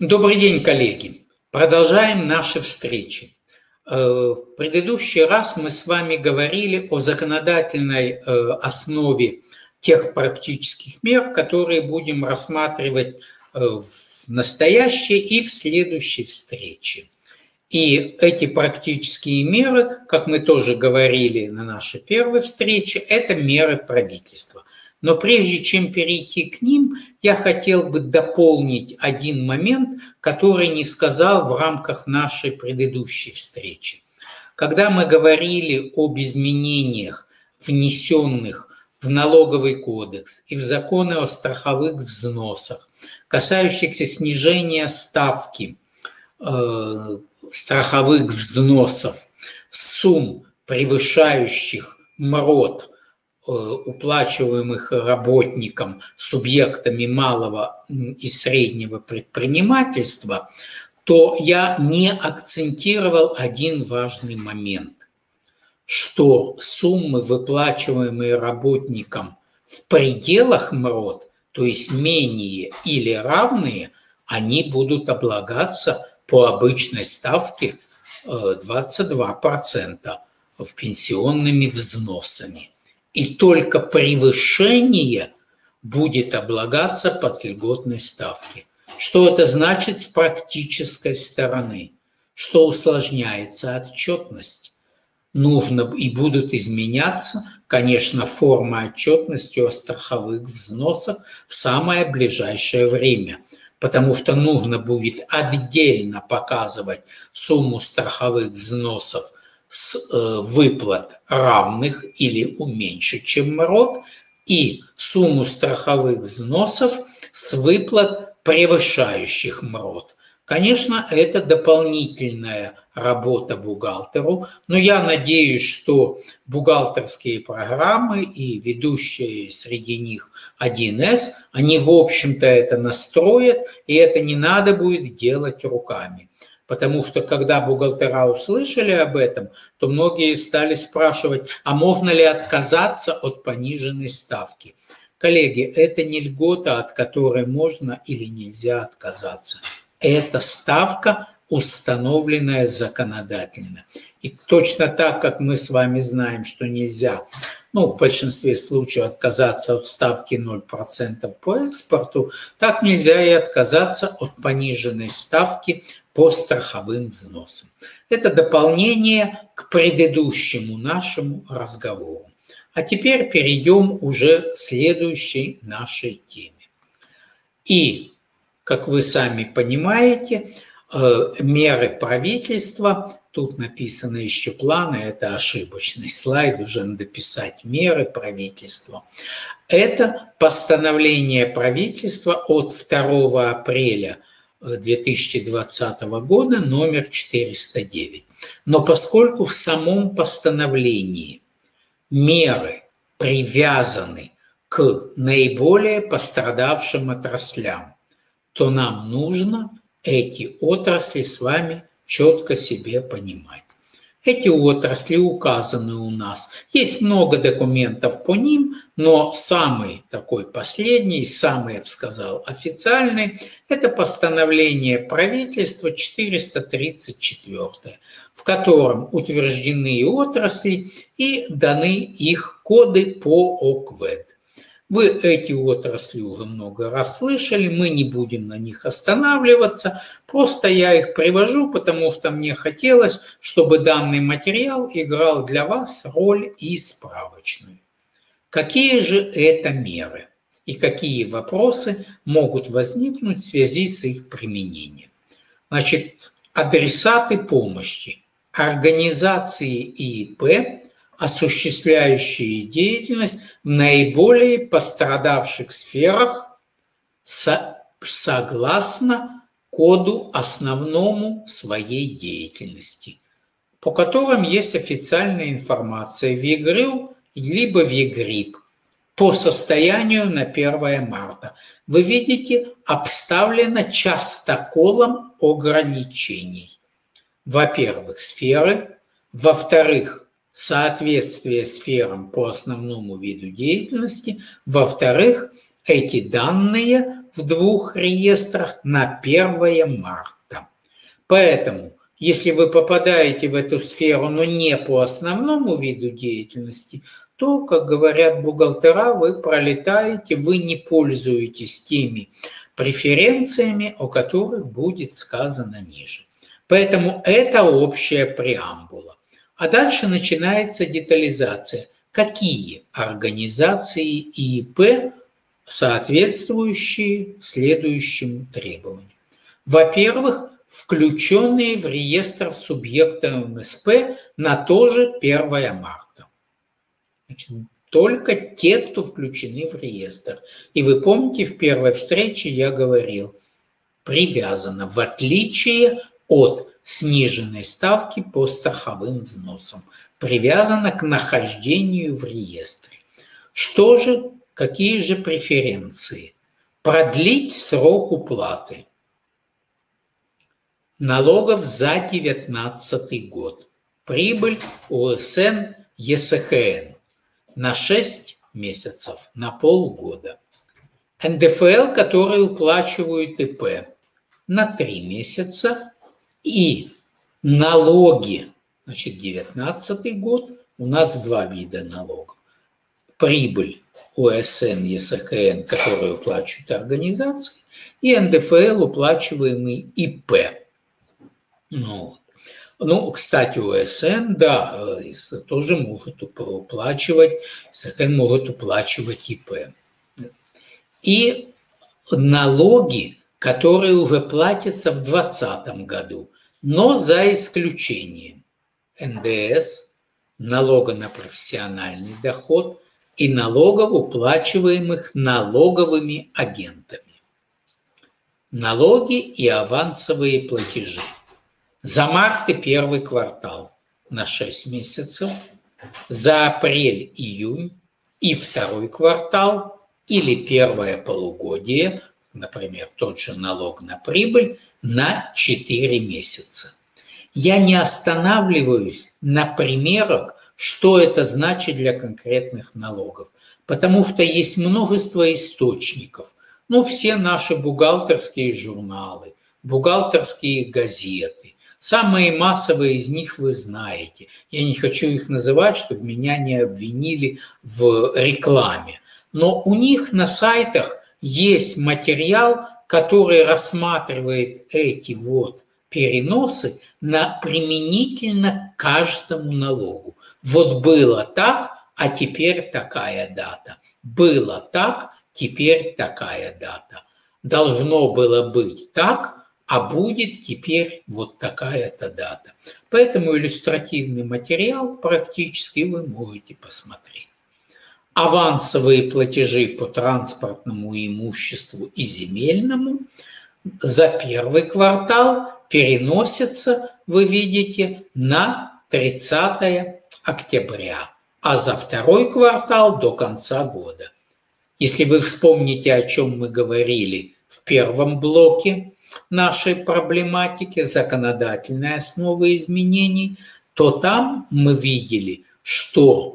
Добрый день, коллеги! Продолжаем наши встречи. В предыдущий раз мы с вами говорили о законодательной основе тех практических мер, которые будем рассматривать в настоящей и в следующей встрече. И эти практические меры, как мы тоже говорили на нашей первой встрече, это меры правительства. Но прежде чем перейти к ним, я хотел бы дополнить один момент, который не сказал в рамках нашей предыдущей встречи. Когда мы говорили об изменениях, внесенных в налоговый кодекс и в законы о страховых взносах, касающихся снижения ставки страховых взносов сумм, превышающих МРОТ, уплачиваемых работникам субъектами малого и среднего предпринимательства, то я не акцентировал один важный момент, что суммы, выплачиваемые работникам в пределах МРОТ, то есть менее или равные, они будут облагаться по обычной ставке 22% в пенсионными взносами. И только превышение будет облагаться под льготной ставки. Что это значит с практической стороны? Что усложняется отчетность. Нужно и будут изменяться, конечно, формы отчетности о страховых взносах в самое ближайшее время, потому что нужно будет отдельно показывать сумму страховых взносов с выплат равных или меньше, чем МРОТ, и сумму страховых взносов с выплат, превышающих МРОТ. Конечно, это дополнительная работа бухгалтеру, но я надеюсь, что бухгалтерские программы и ведущие среди них 1С, они, в общем-то, это настроят, и это не надо будет делать руками. Потому что, когда бухгалтера услышали об этом, то многие стали спрашивать, а можно ли отказаться от пониженной ставки. Коллеги, это не льгота, от которой можно или нельзя отказаться. Это ставка, установленная законодательно. И точно так, как мы с вами знаем, что нельзя, в большинстве случаев отказаться от ставки 0% по экспорту, так нельзя и отказаться от пониженной ставки по страховым взносам. Это дополнение к предыдущему нашему разговору. А теперь перейдем уже к следующей нашей теме. И, как вы сами понимаете, меры правительства, тут написано еще планы, это ошибочный слайд, уже надо писать меры правительства. Это постановление правительства от 2 апреля 2020 года номер 409. Но поскольку в самом постановлении меры привязаны к наиболее пострадавшим отраслям, то нам нужно эти отрасли с вами четко себе понимать. Эти отрасли указаны у нас. Есть много документов по ним, но самый такой последний, самый, я бы сказал, официальный, это постановление правительства 434, в котором утверждены отрасли и даны их коды по ОКВЭД. Вы эти отрасли уже много раз слышали, мы не будем на них останавливаться, просто я их привожу, потому что мне хотелось, чтобы данный материал играл для вас роль и справочную. Какие же это меры и какие вопросы могут возникнуть в связи с их применением? Значит, адресаты помощи, организации ИИП, осуществляющие деятельность в наиболее пострадавших сферах согласно коду основному своей деятельности, по которым есть официальная информация в ЕГРЮ либо в ЕГРИП по состоянию на 1 марта. Вы видите, обставлено частоколом ограничений. Во-первых, сферы, во-вторых, соответствие сферам по основному виду деятельности, во-вторых, эти данные в 2 реестрах на 1 марта. Поэтому, если вы попадаете в эту сферу, но не по основному виду деятельности, то, как говорят бухгалтера, вы пролетаете, вы не пользуетесь теми преференциями, о которых будет сказано ниже. Поэтому это общая преамбула. А дальше начинается детализация. Какие организации и ИП, соответствующие следующим требованиям? Во-первых, включенные в реестр субъекта МСП на то же 1 марта. Значит, только те, кто включены в реестр. И вы помните, в первой встрече я говорил, привязано, в отличие от сниженной ставки по страховым взносам, привязано к нахождению в реестре. Что же, какие же преференции? Продлить срок уплаты налогов за 2019 год. Прибыль УСН, ЕСХН на 6 месяцев, на полгода. НДФЛ, которые уплачивают ИП, на 3 месяца. И налоги, значит, 2019 год, у нас 2 вида налогов. Прибыль УСН, ЕСХН, которые уплачивают организации, и НДФЛ, уплачиваемый ИП. Ну, кстати, УСН, да, тоже может уплачивать, ЕСХН может уплачивать ИП. И налоги, которые уже платятся в 2020 году, но за исключением НДС, налога на профессиональный доход и налогов, уплачиваемых налоговыми агентами. Налоги и авансовые платежи. За март и 1 квартал на 6 месяцев, за апрель-июнь и 2 квартал или 1 полугодие, например, тот же налог на прибыль, на 4 месяца. Я не останавливаюсь на примерах, что это значит для конкретных налогов, потому что есть множество источников. Ну, все наши бухгалтерские журналы, бухгалтерские газеты. Самые массовые из них вы знаете. Я не хочу их называть, чтобы меня не обвинили в рекламе. Но у них на сайтах есть материал, который рассматривает эти вот переносы применительно к каждому налогу. Вот было так, а теперь такая дата. Было так, теперь такая дата. Должно было быть так, а будет теперь вот такая-то дата. Поэтому иллюстративный материал практически вы можете посмотреть. Авансовые платежи по транспортному имуществу и земельному за 1 квартал переносятся, вы видите, на 30 октября, а за 2 квартал до конца года. Если вы вспомните, о чем мы говорили в первом блоке нашей проблематики, законодательной основы изменений, то там мы видели, что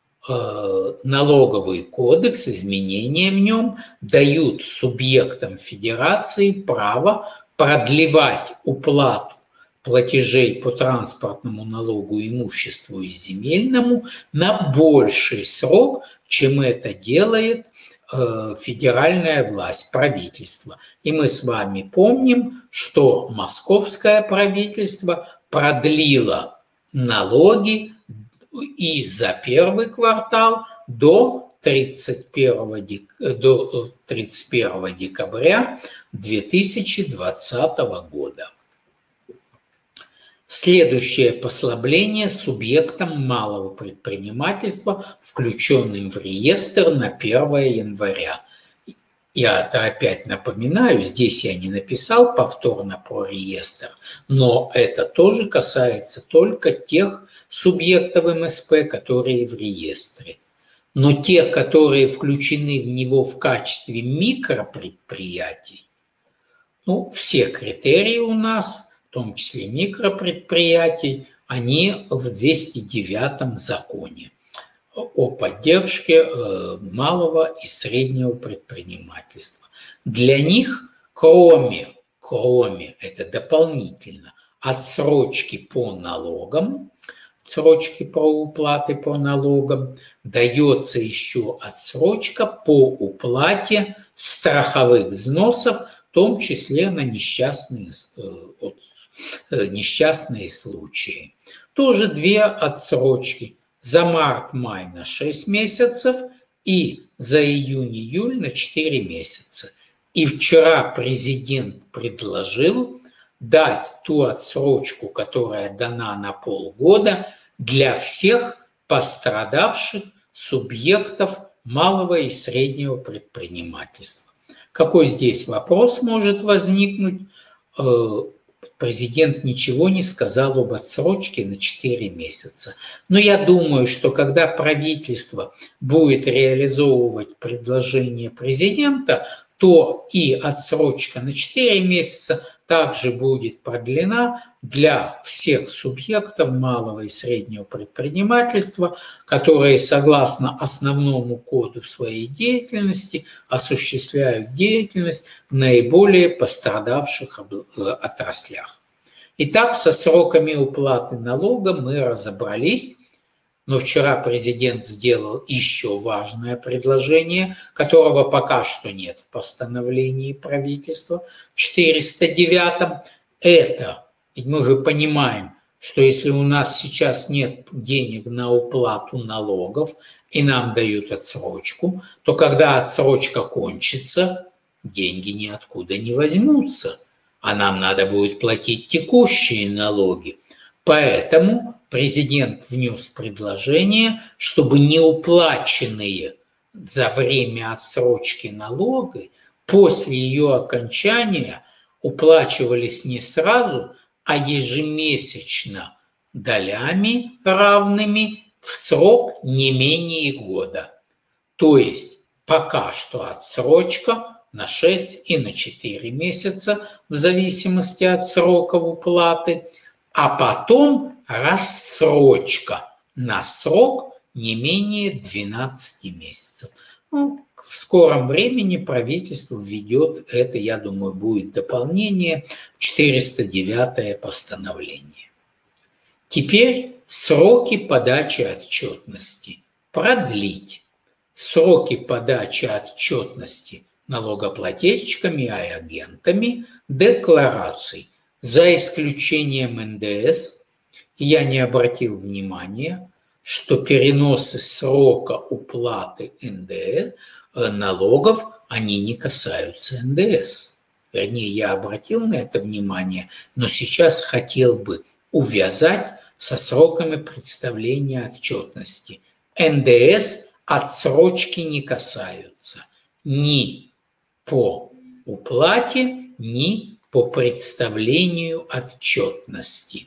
налоговый кодекс, изменения в нем дают субъектам федерации право продлевать уплату платежей по транспортному налогу, имуществу и земельному на больший срок, чем это делает федеральная власть, правительство. И мы с вами помним, что московское правительство продлило налоги и за 1 квартал до 31 декабря 2020 года. Следующее послабление субъектам малого предпринимательства, включенным в реестр на 1 января. Я это опять напоминаю, здесь я не написал повторно про реестр, но это тоже касается только тех субъектов МСП, которые в реестре. Но те, которые включены в него в качестве микропредприятий, ну, все критерии у нас, в том числе микропредприятий, они в 209 законе о поддержке малого и среднего предпринимательства. Для них, кроме, это дополнительно, отсрочки по налогам, отсрочки по уплате по налогам, дается еще отсрочка по уплате страховых взносов, в том числе на несчастные случаи. Тоже две отсрочки. За март-май на 6 месяцев и за июнь-июль на 4 месяца. И вчера президент предложил дать ту отсрочку, которая дана на полгода, для всех пострадавших субъектов малого и среднего предпринимательства. Какой здесь вопрос может возникнуть? Президент ничего не сказал об отсрочке на 4 месяца. Но я думаю, что когда правительство будет реализовывать предложение президента, то и отсрочка на 4 месяца также будет продлена для всех субъектов малого и среднего предпринимательства, которые согласно основному коду своей деятельности осуществляют деятельность в наиболее пострадавших отраслях. Итак, со сроками уплаты налога мы разобрались. Но вчера президент сделал еще важное предложение, которого пока что нет в постановлении правительства, в 409-м. Это, ведь мы же понимаем, что если у нас сейчас нет денег на уплату налогов и нам дают отсрочку, то когда отсрочка кончится, деньги ниоткуда не возьмутся, а нам надо будет платить текущие налоги. Поэтому президент внес предложение, чтобы неуплаченные за время отсрочки налоги после ее окончания уплачивались не сразу, а ежемесячно долями равными в срок не менее года. То есть пока что отсрочка на 6 и на 4 месяца в зависимости от сроков уплаты, а потом рассрочка на срок не менее 12 месяцев. Ну, в скором времени правительство введет это, я думаю, будет дополнение в 409-е постановление. Теперь сроки подачи отчетности. Продлить сроки подачи отчетности налогоплательщиками и агентами деклараций, за исключением НДС. Я не обратил внимания, что переносы срока уплаты НДС, налогов, они не касаются НДС. Вернее, я обратил на это внимание, но сейчас хотел бы увязать со сроками представления отчетности. НДС отсрочки не касаются ни по уплате, ни по представлению отчетности.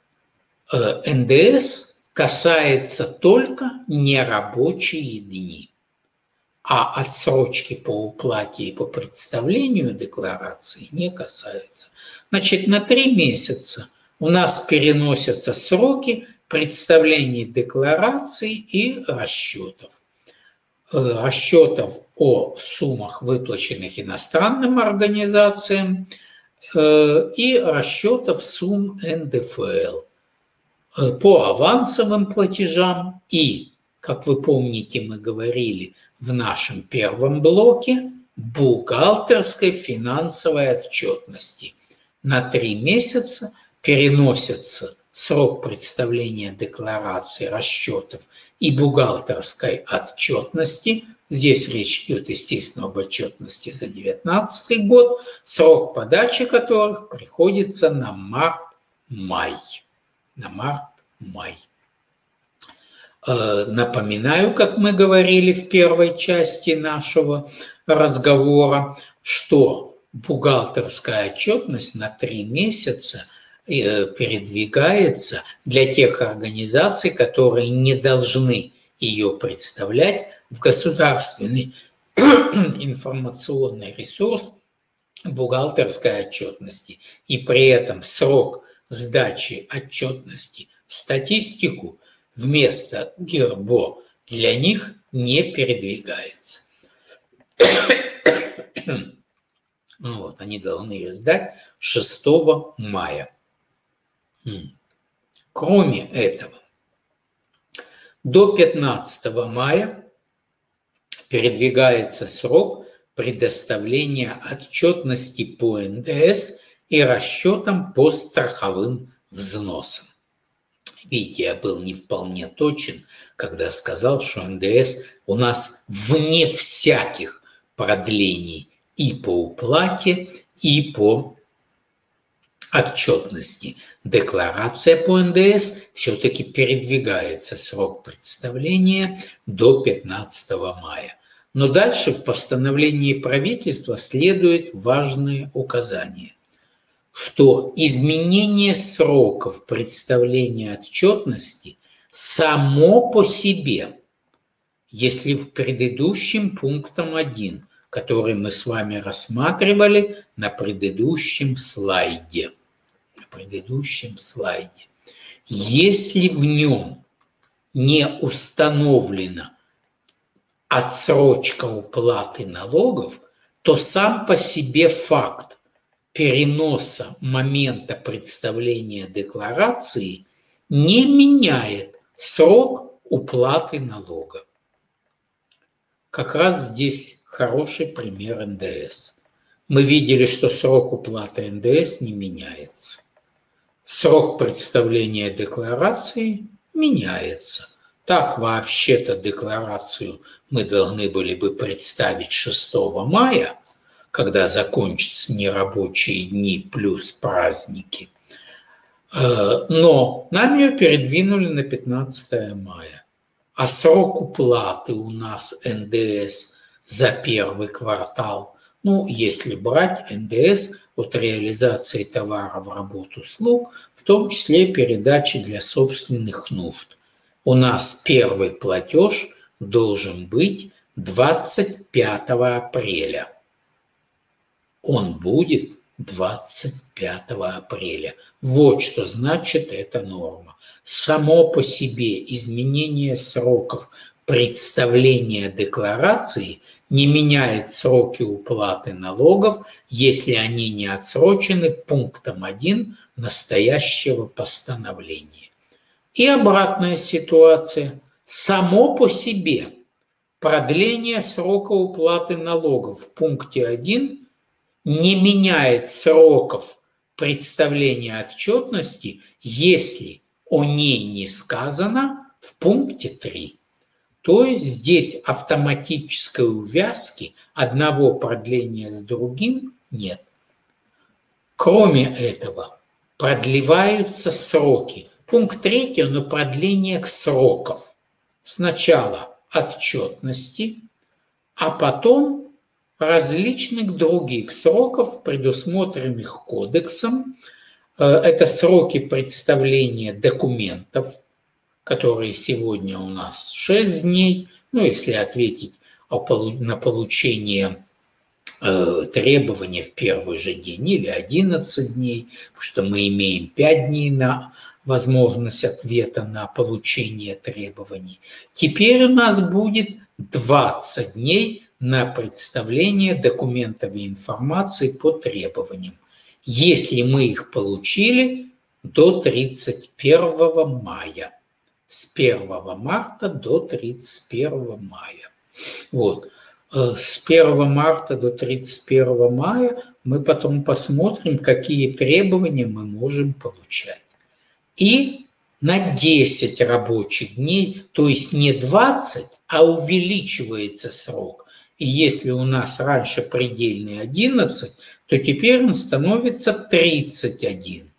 НДС касается только нерабочие дни, а отсрочки по уплате и по представлению декларации не касаются. Значит, на 3 месяца у нас переносятся сроки представления деклараций и расчетов. Расчетов о суммах, выплаченных иностранным организациям, и расчетов сумм НДФЛ по авансовым платежам и, как вы помните, мы говорили в нашем первом блоке, бухгалтерской финансовой отчетности. На 3 месяца переносится срок представления деклараций, расчетов и бухгалтерской отчетности. Здесь речь идет, естественно, об отчетности за 2019 год, срок подачи которых приходится на март-май. Напоминаю, как мы говорили в первой части нашего разговора, что бухгалтерская отчетность на 3 месяца передвигается для тех организаций, которые не должны ее представлять в государственный информационный ресурс бухгалтерской отчетности. И при этом срок сдачи отчетности в статистику вместо ГИРБО для них не передвигается. Вот, они должны ее сдать 6 мая. Кроме этого, до 15 мая передвигается срок предоставления отчетности по НДС и расчетам по страховым взносам. Видите, я был не вполне точен, когда сказал, что НДС у нас вне всяких продлений и по уплате, и по отчетности. Декларация по НДС все-таки передвигается срок представления до 15 мая. Но дальше в постановлении правительства следует важное указание, что изменение сроков представления отчетности само по себе, если в предыдущем пунктом 1, который мы с вами рассматривали на предыдущем слайде, если в нем не установлена отсрочка уплаты налогов, то сам по себе факт переноса момента представления декларации не меняет срок уплаты налога. Как раз здесь хороший пример НДС. Мы видели, что срок уплаты НДС не меняется. Срок представления декларации меняется. Так, вообще-то декларацию мы должны были бы представить 6 мая, когда закончатся нерабочие дни плюс праздники. Но нам ее передвинули на 15 мая. А срок уплаты у нас НДС за первый квартал, ну, если брать НДС от реализации товаров, работ, услуг, в том числе передачи для собственных нужд, у нас первый платеж должен быть 25 апреля. Он будет 25 апреля. Вот что значит эта норма. Само по себе изменение сроков представления декларации не меняет сроки уплаты налогов, если они не отсрочены пунктом 1 настоящего постановления. И обратная ситуация. Само по себе продление срока уплаты налогов в пункте 1 не меняет сроков представления отчетности, если о ней не сказано в пункте 3. То есть здесь автоматической увязки одного продления с другим нет. Кроме этого, продлеваются сроки. Пункт 3, но продление сроков. Сначала отчетности, а потом различных других сроков, предусмотренных кодексом. Это сроки представления документов, которые сегодня у нас 6 дней, ну, если ответить на получение требования в первый же день, или 11 дней, потому что мы имеем 5 дней на возможность ответа на получение требований. Теперь у нас будет 20 дней на представление документов и информации по требованиям, если мы их получили до 31 мая. С 1 марта до 31 мая. Вот. С 1 марта до 31 мая мы потом посмотрим, какие требования мы можем получать. И на 10 рабочих дней, то есть не 20, а увеличивается срок. И если у нас раньше предельный 11, то теперь он становится 31.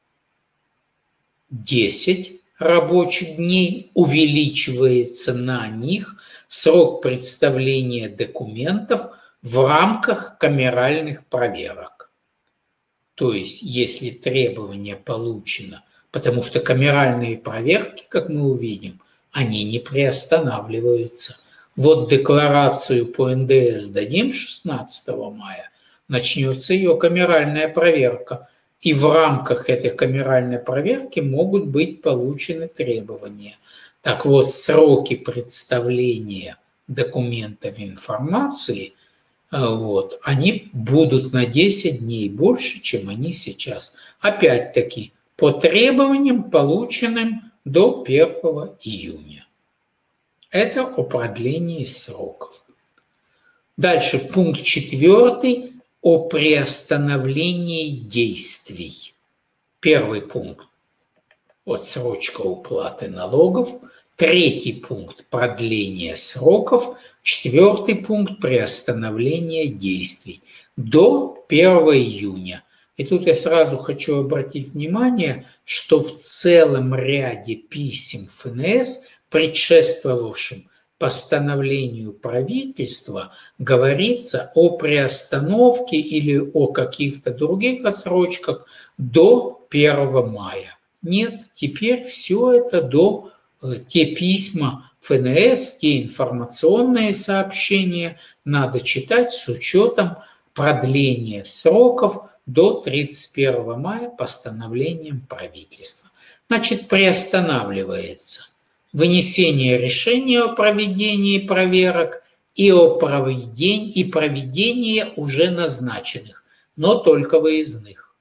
10 рабочих дней увеличивается на них срок представления документов в рамках камеральных проверок. То есть, если требование получено, потому что камеральные проверки, как мы увидим, они не приостанавливаются. Вот декларацию по НДС дадим 16 мая, начнется ее камеральная проверка. И в рамках этой камеральной проверки могут быть получены требования. Так вот, сроки представления документов информации вот, они будут на 10 дней больше, чем они сейчас. Опять-таки, по требованиям, полученным до 1 июня. Это о продлении сроков. Дальше пункт 4 о приостановлении действий. Первый пункт – отсрочка уплаты налогов. Третий пункт – продление сроков. Четвертый пункт – приостановление действий до 1 июня. И тут я сразу хочу обратить внимание, что в целом ряде писем ФНС, предшествовавшим постановлению правительства, говорится о приостановке или о каких-то других отсрочках до 1 мая. Нет, теперь все это до те письма ФНС, те информационные сообщения надо читать с учетом продления сроков до 31 мая постановлением правительства. Значит, приостанавливается вынесение решения о проведении проверок и о проведении уже назначенных, но только выездных.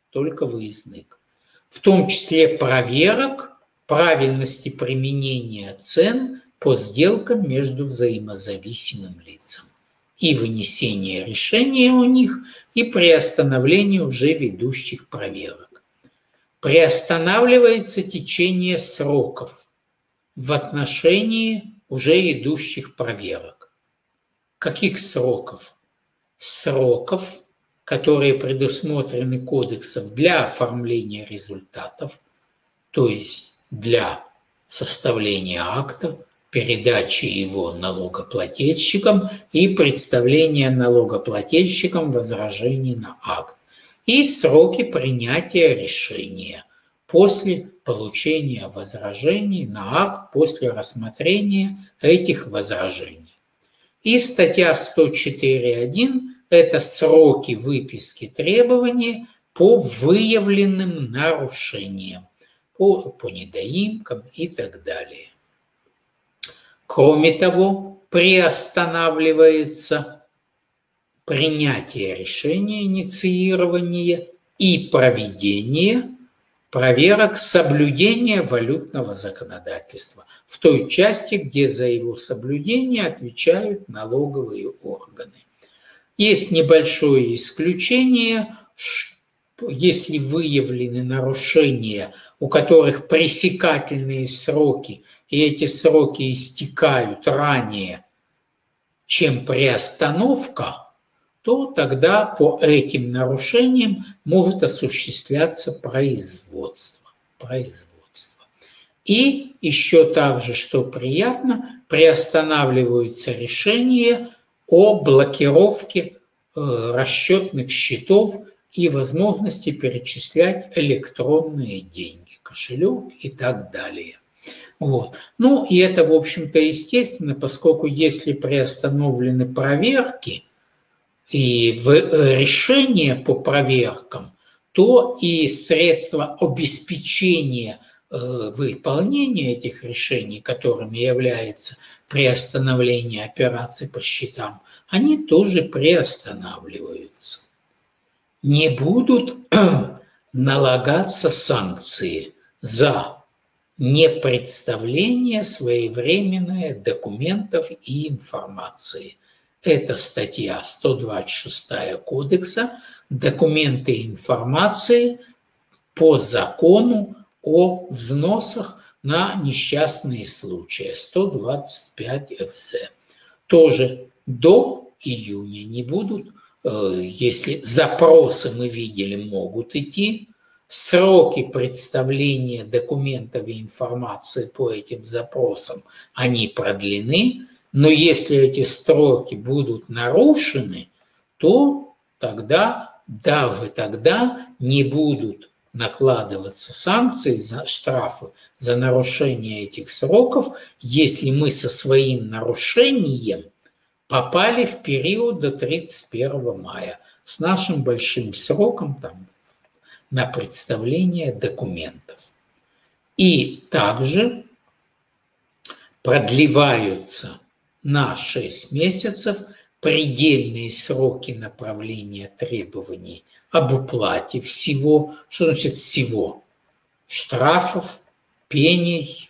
В том числе проверок правильности применения цен по сделкам между взаимозависимым лицам и вынесение решения о них и приостановление уже ведущих проверок. Приостанавливается течение сроков в отношении уже идущих проверок. Каких сроков? Сроков, которые предусмотрены кодексом для оформления результатов, то есть для составления акта, передачи его налогоплательщикам и представления налогоплательщикам возражений на акт, и сроки принятия решения после получения возражений на акт, после рассмотрения этих возражений. И статья 104.1 – это сроки выписки требований по выявленным нарушениям, по недоимкам и так далее. Кроме того, приостанавливается принятие решения, инициирование и проведение проверок соблюдения валютного законодательства в той части, где за его соблюдение отвечают налоговые органы. Есть небольшое исключение, если выявлены нарушения, у которых пресекательные сроки, и эти сроки истекают ранее, чем приостановка, то тогда по этим нарушениям может осуществляться производство. И еще также, что приятно, приостанавливаются решения о блокировке расчетных счетов и возможности перечислять электронные деньги, кошелек и так далее. Вот. Ну и это, в общем-то, естественно, поскольку если приостановлены проверки и решения по проверкам, то и средства обеспечения выполнения этих решений, которыми является приостановление операций по счетам, они тоже приостанавливаются. Не будут налагаться санкции за непредставление своевременное документов и информации. Это статья 126 Кодекса «Документы и информации по закону о взносах на несчастные случаи», 125 ФЗ. Тоже до июня не будут, если запросы, мы видели, могут идти, сроки представления документов и информации по этим запросам, они продлены, но если эти сроки будут нарушены, то тогда, даже тогда не будут накладываться санкции, штрафы за нарушение этих сроков, если мы со своим нарушением попали в период до 31 мая с нашим большим сроком там, на представление документов. И также продлеваются на 6 месяцев предельные сроки направления требований об уплате всего. Что значит всего? Штрафов, пений,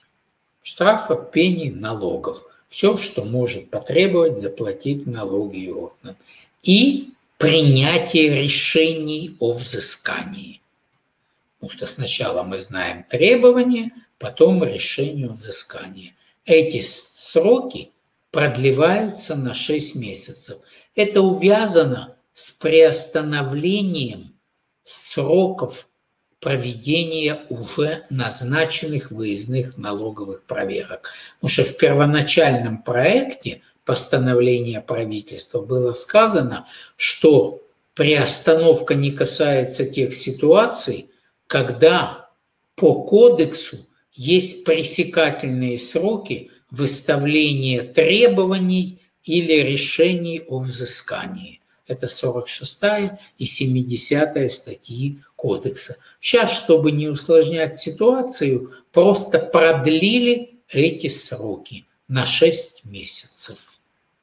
налогов. Все, что может потребовать заплатить налоги орган. И принятие решений о взыскании. Потому что сначала мы знаем требования, потом решение о взыскании. Эти сроки продлеваются на 6 месяцев. Это увязано с приостановлением сроков проведения уже назначенных выездных налоговых проверок. Потому что в первоначальном проекте постановления правительства было сказано, что приостановка не касается тех ситуаций, когда по кодексу есть пресекательные сроки выставления требований или решений о взыскании. Это 46-я и 70-я статьи кодекса. Сейчас, чтобы не усложнять ситуацию, просто продлили эти сроки на 6 месяцев.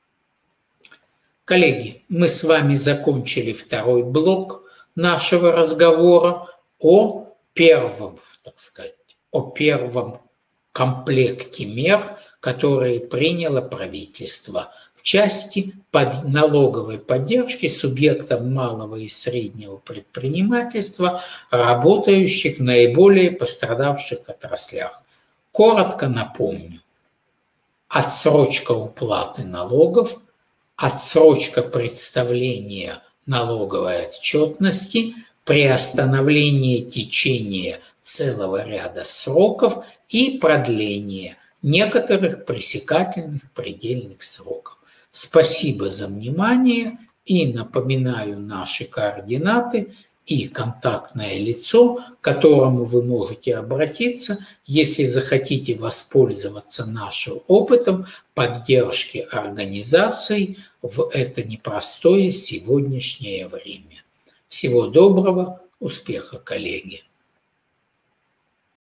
Коллеги, мы с вами закончили второй блок нашего разговора о первом, так сказать, о первом комплекте мер, которые приняло правительство в части налоговой поддержки субъектов малого и среднего предпринимательства, работающих в наиболее пострадавших отраслях. Коротко напомню: отсрочка уплаты налогов, отсрочка представления налоговой отчетности, приостановление течения целого ряда сроков и продление некоторых пресекательных предельных сроков. Спасибо за внимание и напоминаю наши координаты и контактное лицо, к которому вы можете обратиться, если захотите воспользоваться нашим опытом поддержки организаций в это непростое сегодняшнее время. Всего доброго, успеха, коллеги!